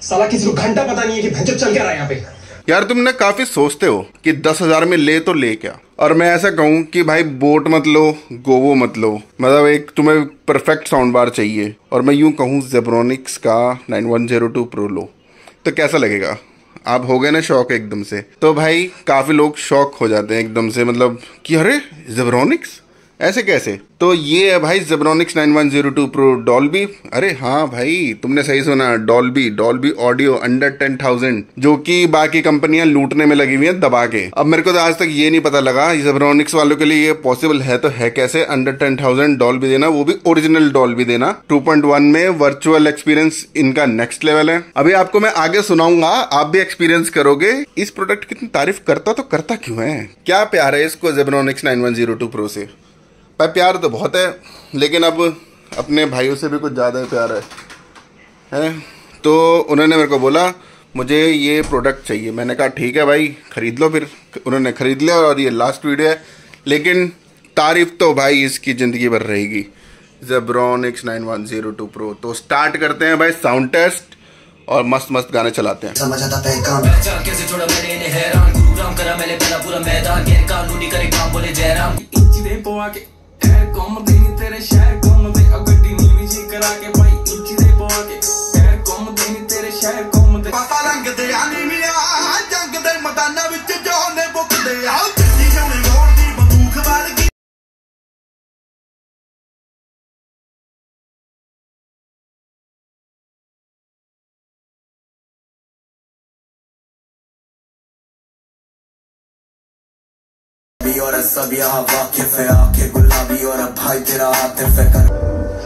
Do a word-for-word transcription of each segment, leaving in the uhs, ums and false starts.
साला किसी को घंटा पता नहीं है कि भैंचो चल क्या रहा है यहाँ पे। यार तुमने काफी सोचते हो कि दस हजार में ले तो ले क्या, और मैं ऐसा कहूँ कि भाई बोट मत लो, गोवो मत लो, मतलब एक तुम्हें परफेक्ट साउंड बार चाहिए और मैं यूं कहूँ जेब्रोनिक्स का nine one zero two pro लो, तो कैसा लगेगा? आप हो गए ना शौक एकदम से। तो भाई काफी लोग शौक हो जाते हैं एकदम से, मतलब कि अरे जेब्रोनिक्स ऐसे कैसे। तो ये है भाई Zebronics nine one zero two pro Dolby. अरे हाँ भाई तुमने सही सुना, Dolby Dolby audio under ten thousand, जो कि बाकी कंपनियां लूटने में लगी हुई हैं दबा के। अब मेरे को तो आज तक ये नहीं पता लगा जेब्रोनिक्स वालों के लिए ये पॉसिबल है तो है कैसे अंडर टेन थाउजेंड डॉल्बी देना, वो भी ओरिजिनल डॉल्बी देना। टू पॉइंट वन में वर्चुअल एक्सपीरियंस इनका नेक्स्ट लेवल है। अभी आपको मैं आगे सुनाऊंगा, आप भी एक्सपीरियंस करोगे। इस प्रोडक्ट की इतनी तारीफ करता तो करता क्यों है? क्या प्यार है इसको Zebronics nine one zero two pro से। भाई प्यार तो बहुत है, लेकिन अब अपने भाइयों से भी कुछ ज़्यादा प्यार है है तो उन्होंने मेरे को बोला मुझे ये प्रोडक्ट चाहिए। मैंने कहा ठीक है भाई खरीद लो। फिर उन्होंने खरीद लिया और ये लास्ट वीडियो है, लेकिन तारीफ तो भाई इसकी ज़िंदगी भर रहेगी। Zebronics nine one zero two pro. तो स्टार्ट करते हैं भाई साउंड टेस्ट और मस्त मस्त गाने चलाते हैं। समझ आता कैसे छोड़ा मैंने इन्हें हैरान, गुरुग्राम करा मैंने पहला पूरा मैदान, गैर कानूनी करे काम बोले जयराम। तेरे शहर घूमते गड्डी नीवी जी करा के भाई इंची दे पवा के शहर घूमते नी तेरे शहर घूमते पता रंग दे आनी मिया जंग दे मैदानां विच जोने बुकदे आ जੱਟੀ जोने गौर दी बंदूक वाल गई। और सब यहाँ वाकिफ है आंखें गुलाबी और भाई तेरा आतिफ है कर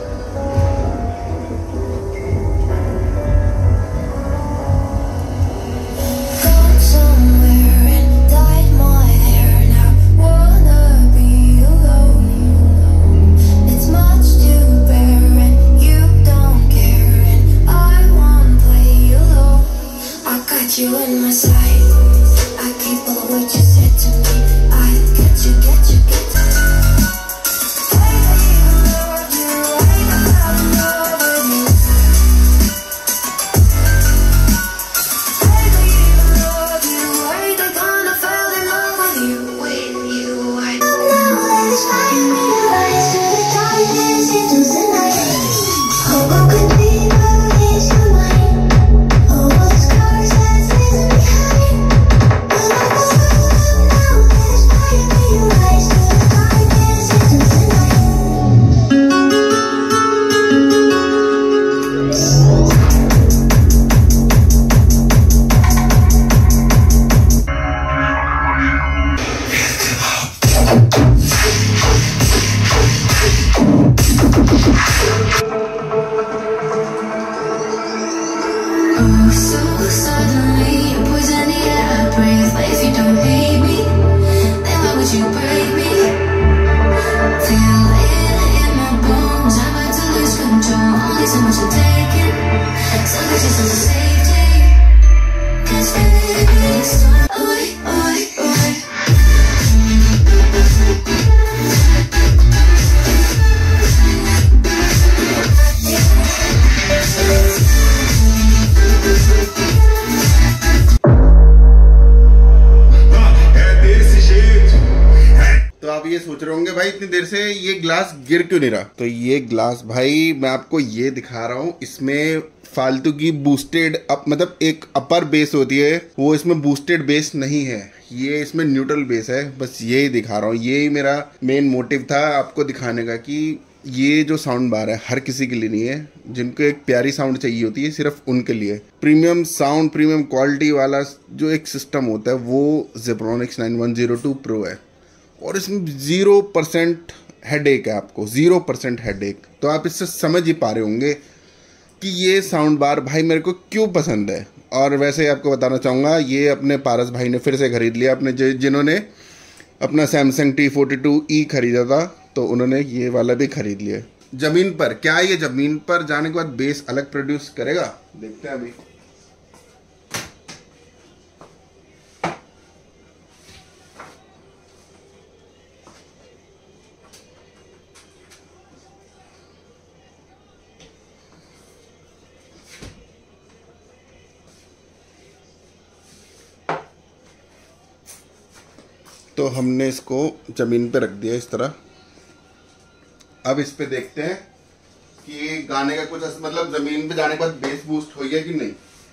You in my sight, I keep all what you said to me. I get you, get you, get you. I love you, I love you. I love you, I they gonna fall in love with you, with you. I know there's fire in your eyes, to the darkness into the night. How could be love is your mind? Oh, the scars that leave behind. And I know now there's fire in your eyes, to the darkness into the oh, so suddenly you poison the air I breathe. But if you don't hate me, then why would you break me? Feel it in my bones, I'm about to lose control. Only so much I'm taking, so much is on safety. Can't stand it, so oi, oi, oi. तो आप ये सोच रहे होंगे भाई इतनी देर से ये ग्लास गिर क्यों नहीं रहा। तो ये ग्लास भाई मैं आपको ये दिखा रहा हूँ, इसमें फालतू की बूस्टेड अप मतलब एक अपर बेस होती है, वो इसमें बूस्टेड बेस नहीं है, ये इसमें न्यूट्रल बेस है। बस यही दिखा रहा हूँ, यही मेरा मेन मोटिव था आपको दिखाने का कि ये जो साउंड बार है हर किसी के लिए नहीं है। जिनको एक प्यारी साउंड चाहिए होती है सिर्फ उनके लिए प्रीमियम साउंड प्रीमियम क्वालिटी वाला जो एक सिस्टम होता है वो Zebronics nine one zero two pro है। और इसमें ज़ीरो परसेंट हेडेक है, आपको ज़ीरो परसेंट हेडेक। तो आप इससे समझ ही पा रहे होंगे कि ये साउंड बार भाई मेरे को क्यों पसंद है। और वैसे ही आपको बताना चाहूँगा ये अपने पारस भाई ने फिर से खरीद लिया, अपने जिन्होंने अपना Samsung T forty two E खरीदा था तो उन्होंने ये वाला भी खरीद लिया। ज़मीन पर क्या ये ज़मीन पर जाने के बाद बेस अलग प्रोड्यूस करेगा, देखते हैं अभी। तो हमने इसको ज़मीन पे रख दिया इस तरह। अब इस पे देखते हैं कि गाने का कुछ मतलब ज़मीन पे जाने के बाद बेस बूस्ट हो गया कि नहीं।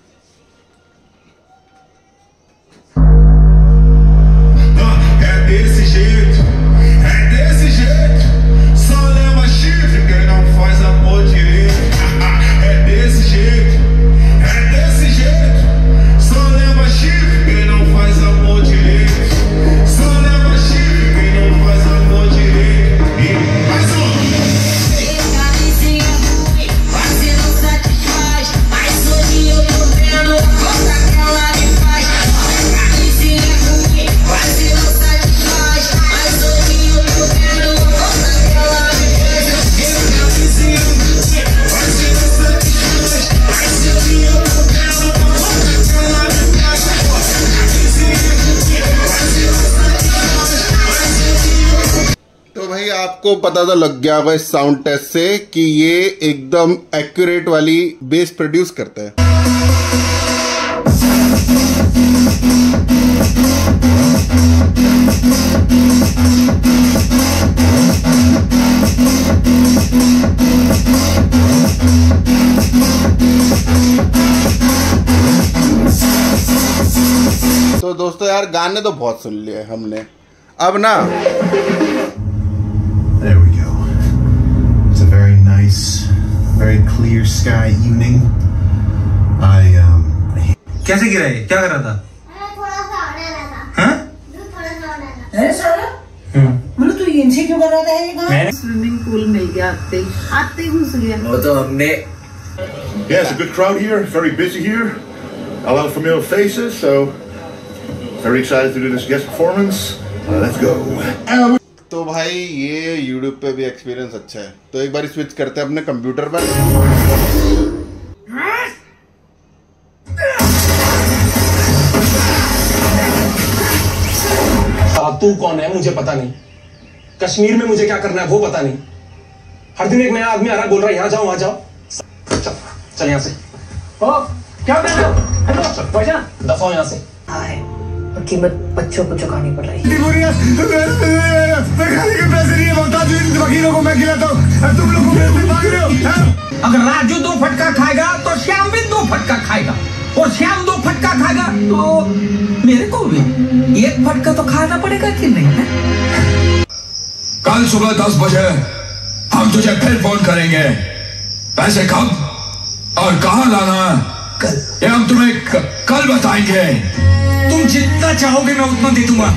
आपको पता तो लग गया होगा इस साउंड टेस्ट से कि ये एकदम एक्यूरेट वाली बेस प्रोड्यूस करता है। तो दोस्तों यार गाने तो बहुत सुन लिए हमने, अब ना there we go. It's a very nice, very clear sky evening. I um. कैसे गिरा है? क्या कर रहा था? थोड़ा सा आने लगा। हाँ? थोड़ा सा आने लगा। अरे साला, मतलब तू इनसे क्यों कर रहा था ये काम? स्विमिंग पूल मिल गया, आते ही आते ही घुस गया। वो तो हमने Yeah, it's a good crowd here. Very busy here. A lot of familiar faces, so very excited to do this guest performance. Uh, let's go. तो भाई ये YouTube पे भी एक्सपीरियंस अच्छा है, तो एक बार स्विच करते हैं अपने कंप्यूटर पर। तू कौन है मुझे पता नहीं, कश्मीर में मुझे क्या करना है वो पता नहीं। हर दिन एक नया आदमी आ रहा है, बोल रहा है यहाँ जाओ वहां जाओ। चल चल यहाँ से। ओ क्या कर रहे हो? दफा यहाँ से। हाय, और कीमत बच्चों को चुकानी पड़ रही है। वकीलों को मैं खिलाता हूँ, तुम लोग भाग रहे हो। अगर राजू दो फटका खाएगा तो श्याम भी दो फटका खाएगा, और श्याम दो फटका खाएगा तो मेरे को भी एक फटका तो खाना पड़ेगा कि नहीं है? कल सुबह दस बजे हम तुझे फिर फोन करेंगे। पैसे कब और कहाँ लाना कल, ये हम तुम्हें कल बताएंगे। तुम जितना चाहोगे मैं उतना दे दूंगा।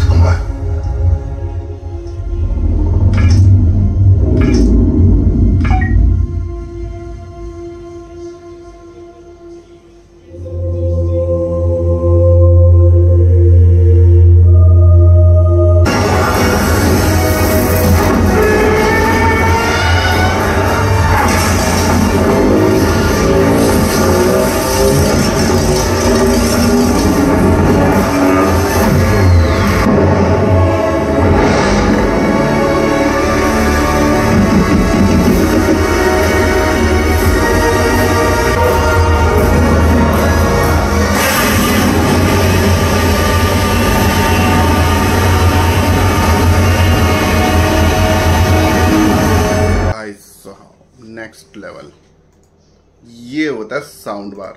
नेक्स्ट लेवल ये होता है साउंड बार।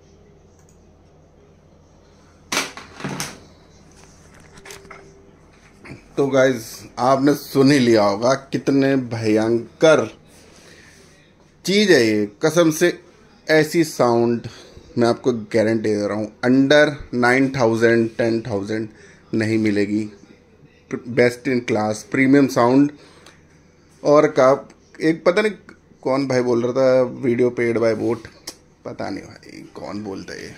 तो गाइज आपने सुन ही लिया होगा कितने भयंकर चीज है ये, कसम से ऐसी साउंड मैं आपको गारंटी दे रहा हूँ under nine thousand ten thousand नहीं मिलेगी। Best in class premium sound. और का एक पता नहीं कौन भाई बोल रहा था वीडियो पेड बाय बोट, पता नहीं भाई कौन बोलता है।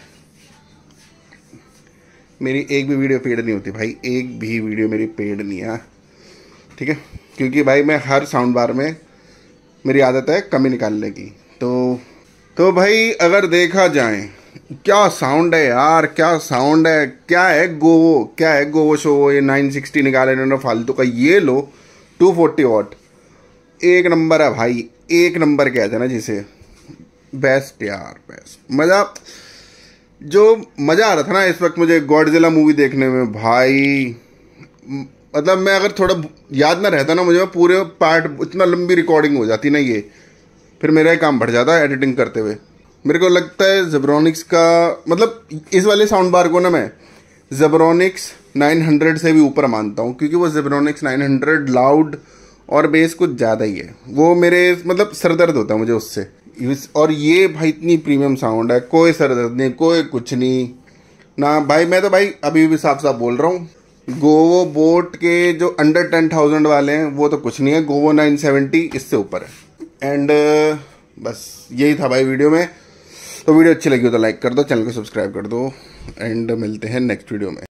मेरी एक भी वीडियो पेड नहीं होती भाई, एक भी वीडियो मेरी पेड नहीं है, ठीक है, क्योंकि भाई मैं हर साउंड बार में मेरी आदत है कमी निकालने की। तो तो भाई अगर देखा जाए क्या साउंड है यार, क्या साउंड है, क्या है गोवो, क्या है गोवो शो। ये नाइन सिक्सटी निकाले इन्होंने फालतू का, ये लो टू फोर्टी वॉट, एक नंबर है भाई, एक नंबर कहते हैं ना जिसे, बेस्ट यार बेस्ट। मज़ा जो मज़ा आ रहा था ना इस वक्त मुझे गॉडजिला मूवी देखने में भाई, मतलब मैं अगर थोड़ा याद ना रहता ना मुझे, मैं पूरे पार्ट, इतना लंबी रिकॉर्डिंग हो जाती ना ये, फिर मेरा ही काम बढ़ जाता है एडिटिंग करते हुए। मेरे को लगता है ज़ेब्रोनिक्स का, मतलब इस वाले साउंड बार को ना मैं ज़ेब्रोनिक्स नाइन हंड्रेड से भी ऊपर मानता हूँ, क्योंकि वो ज़ेब्रोनिक्स नाइन हंड्रेड लाउड और बेस कुछ ज़्यादा ही है। वो मेरे मतलब सरदर्द होता है मुझे उससे। और ये भाई इतनी प्रीमियम साउंड है, कोई सरदर्द नहीं, कोई कुछ नहीं ना भाई। मैं तो भाई अभी भी साफ साफ बोल रहा हूँ, गोवो बोट के जो अंडर टेन थाउजेंड वाले हैं वो तो कुछ नहीं है, गोवो नाइन सेवेंटी इससे ऊपर है। एंड बस यही था भाई वीडियो में। तो वीडियो अच्छी लगी हो तो लाइक कर दो, चैनल को सब्सक्राइब कर दो, एंड मिलते हैं नेक्स्ट वीडियो में।